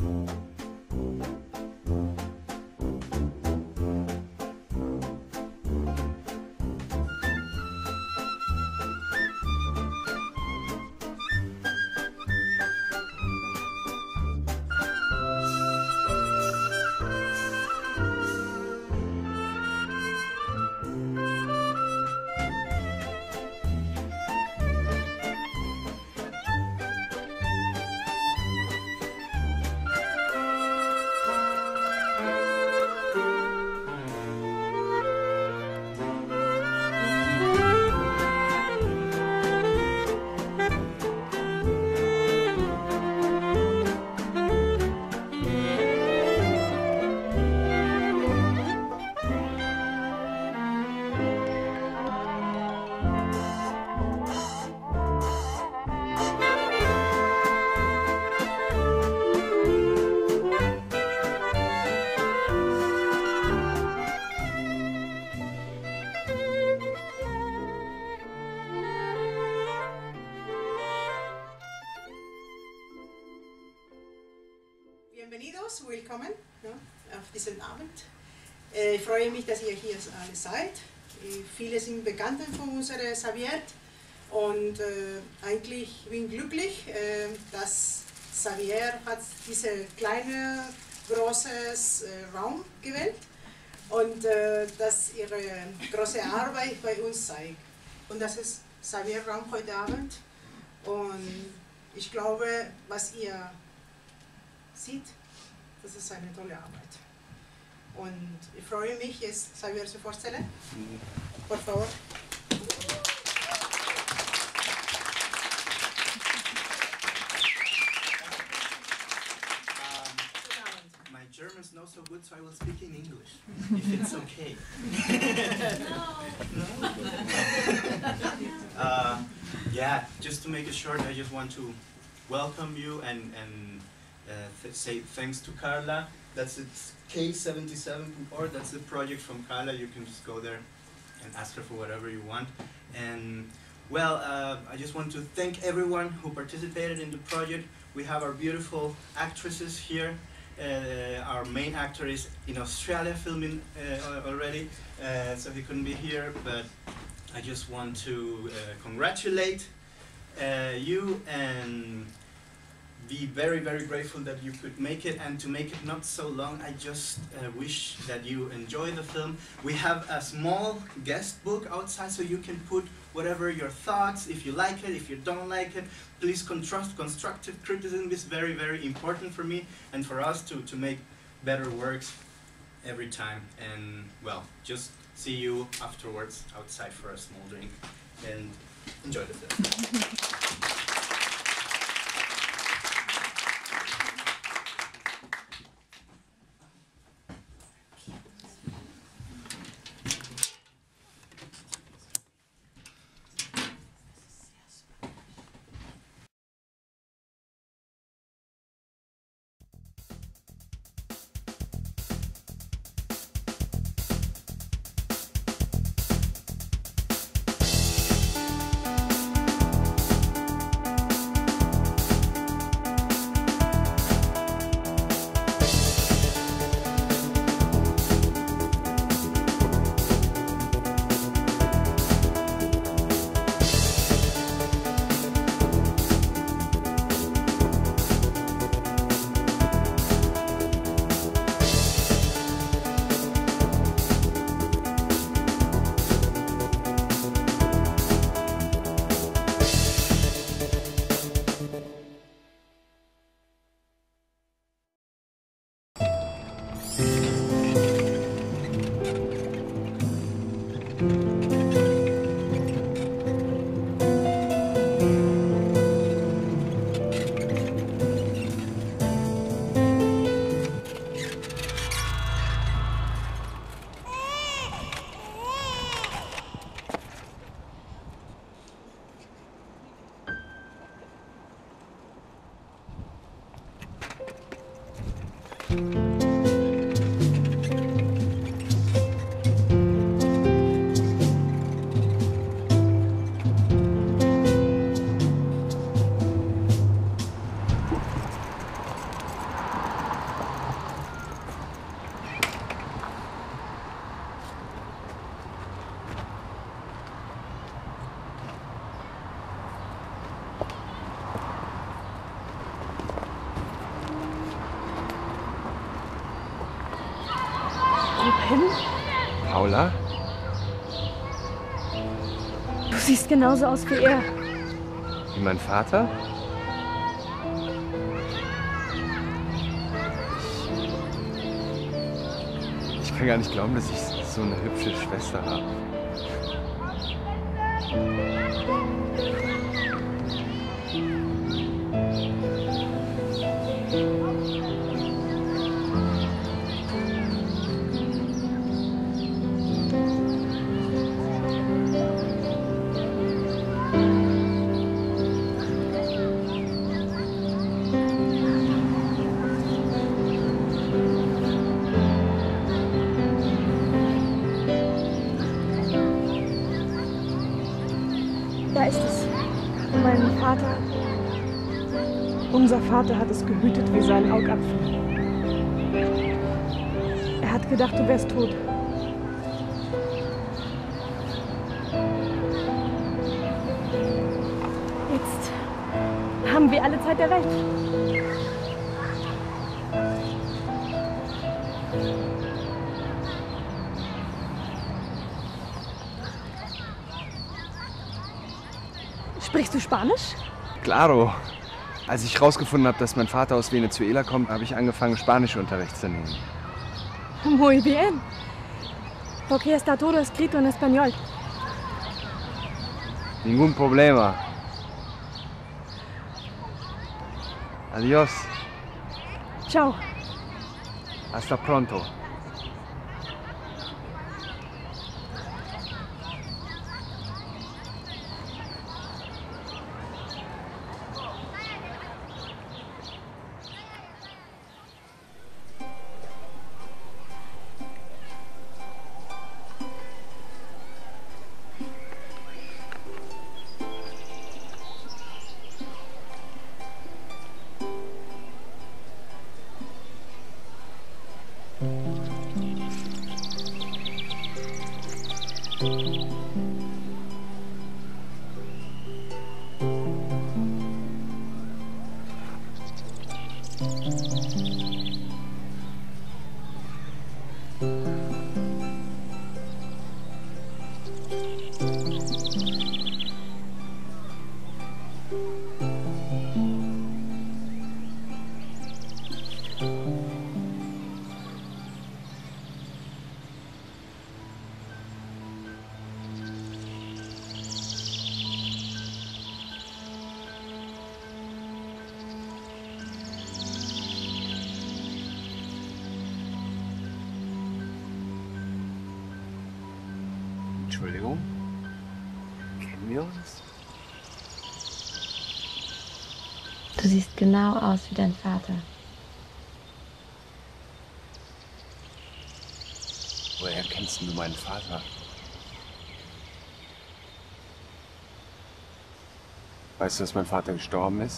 Bienvenidos, willkommen auf diesem Abend. Ich freue mich, dass ihr hier alle seid. Viele sind bekannt von unserer Xavier und eigentlich bin ich glücklich, dass Xavier hat diese kleine, große Raum gewählt und dass ihre große Arbeit bei uns zeigt. Und das ist Xavier Raum heute Abend und ich glaube, was ihr sieht, das ist eine tolle Arbeit. Und ich freue mich, jetzt Xavier zu vorstellen. Por favor. My German is not so good, so I will speak in English, if it's okay. Yeah, just to make it short, I just want to welcome you and say thanks to Carla. That's its K77, or that's the project from Carla. You can just go there and ask her for whatever you want. And well, I just want to thank everyone who participated in the project. We have our beautiful actresses here. Our main actor is in Australia filming already, so he couldn't be here, but I just want to congratulate you and be very, very grateful that you could make it. And to make it not so long, I just wish that you enjoy the film. We have a small guest book outside, so you can put whatever your thoughts, if you like it, if you don't like it. Please constructive criticism is very, very important for me and for us to make better works every time. And well, just see you afterwards outside for a small drink and enjoy the film. Paula? Du siehst genauso aus wie er. Wie mein Vater? Ich kann gar nicht glauben, dass ich so eine hübsche Schwester habe. Da ist es. Mein Vater. Unser Vater hat es gehütet wie seinen Augapfel. Er hat gedacht, du wärst tot. Jetzt haben wir alle Zeit der Welt. Sprichst du Spanisch? Claro. Als ich herausgefunden habe, dass mein Vater aus Venezuela kommt, habe ich angefangen, Spanischunterricht zu nehmen. Muy bien. Porque está todo escrito en español. Ningún problema. Adiós. Ciao. Hasta pronto. Entschuldigung? Kennen wir uns? Du siehst genau aus wie dein Vater. Woher kennst du meinen Vater? Weißt du, dass mein Vater gestorben ist?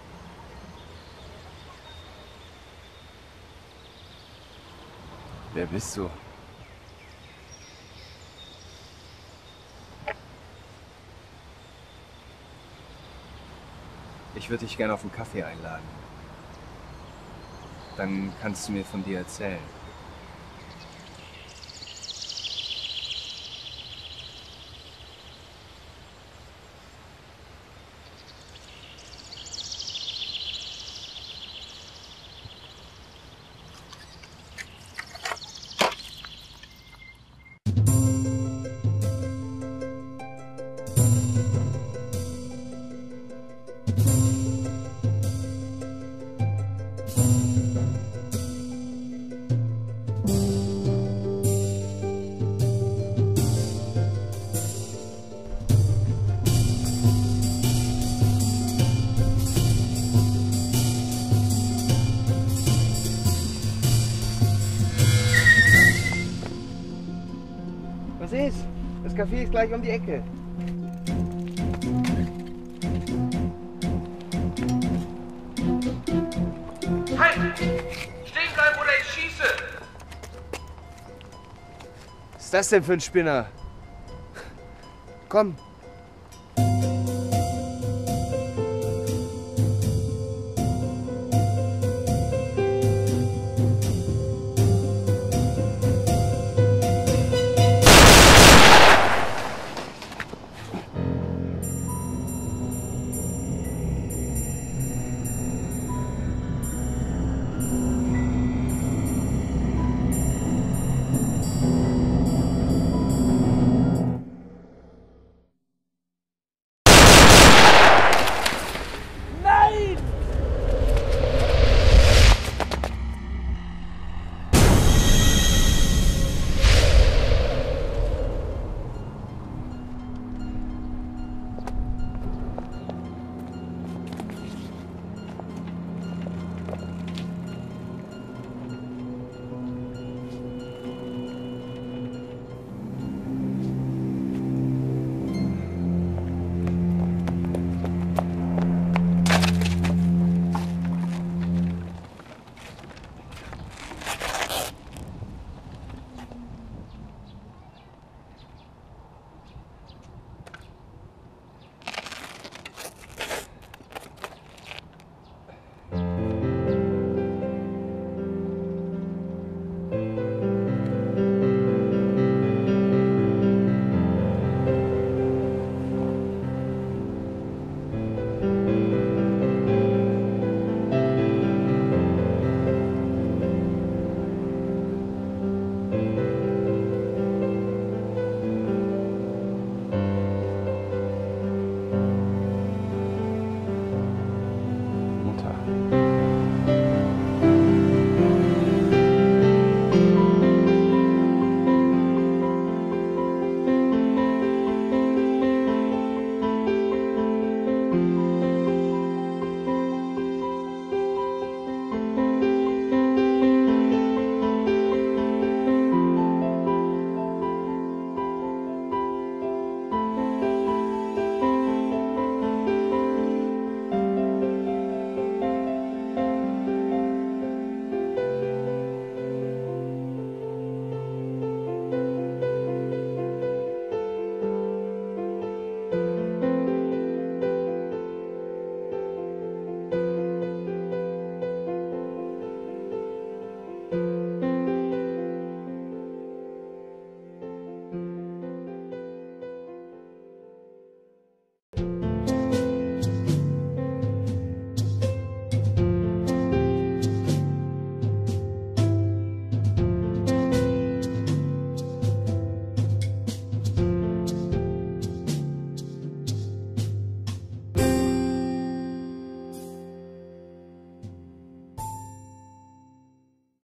Wer bist du? Ich würde dich gerne auf einen Kaffee einladen. Dann kannst du mir von dir erzählen. Was ist? Das Café ist gleich um die Ecke. Halt! Stehen bleiben oder ich schieße! Was ist das denn für ein Spinner? Komm,